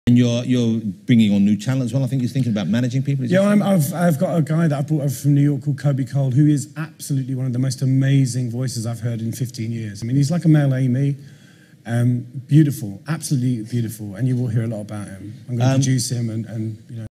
And you're bringing on new talent as well. I think you're thinking about managing people. Yeah, I've got a guy that I brought over from New York called Coby Koehl, who is absolutely one of the most amazing voices I've heard in 15 years. I mean, he's like a male Amy. Beautiful, absolutely beautiful, and you will hear a lot about him. I'm going to produce him and you know.